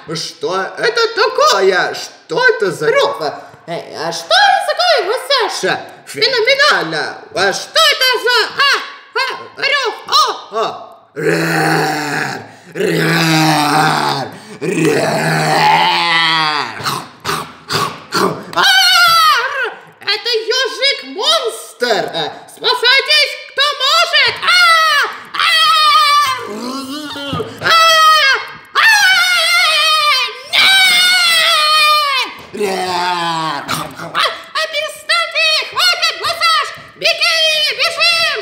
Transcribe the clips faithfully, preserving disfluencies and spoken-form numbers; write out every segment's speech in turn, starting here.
Что это такое? Что это за рев? Эй, а что это такое, Лосяша? Феноменально! А что это за... А, а, рев? О! О! Рэр! Рэр! Рэр! Это Ёжик Монстр! Спасайтесь, кто может! А перестаньте! Хватит, Лосяш! Беги! Бежим!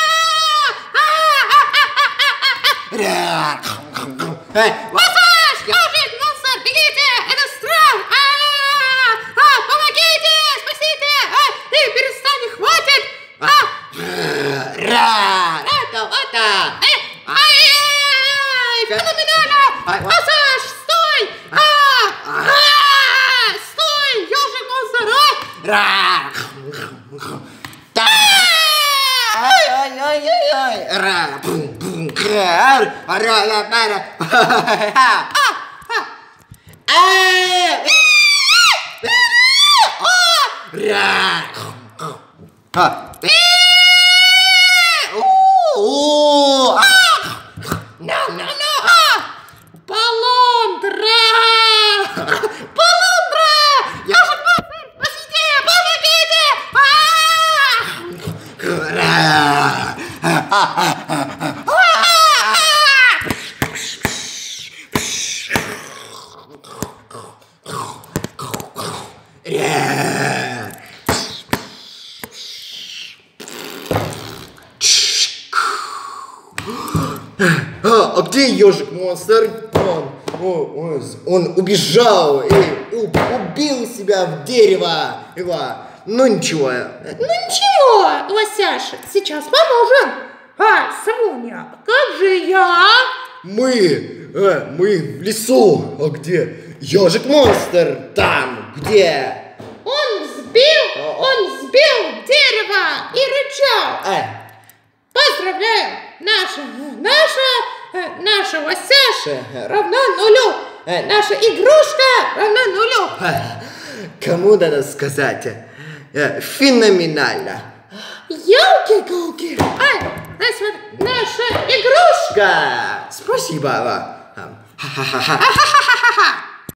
Лосяш! Ёжик Монстр! Бегите! Это страх! Помогите! Спасите! И перестань! Хватит! Это, это! Ай-яй-яй! Феноменально! Лосяш, стой! Стой! Ёжик Монстр! Ой-ой-ой-ой! Полундра! Полундра! Ёжик Монстр! Спасите! А где Ёжик Монстр? Он, он, он убежал и убил себя в дерево. Его. Ну ничего. Ну ничего, Лосяша, сейчас поможем. А, Совунья, как же я? Мы, э, мы в лесу. А где Ёжик Монстр? Там, где? Он взбил, он сбил дерево и рычал. А. Поздравляю, наша, наша, наша Лосяша равна нулю. Наша игрушка равна нулю. Кому надо сказать? Феноменально. Ёлки-галки. Ай, наша, наша игрушка. Спасибо. Ха-ха-ха-ха-ха-ха.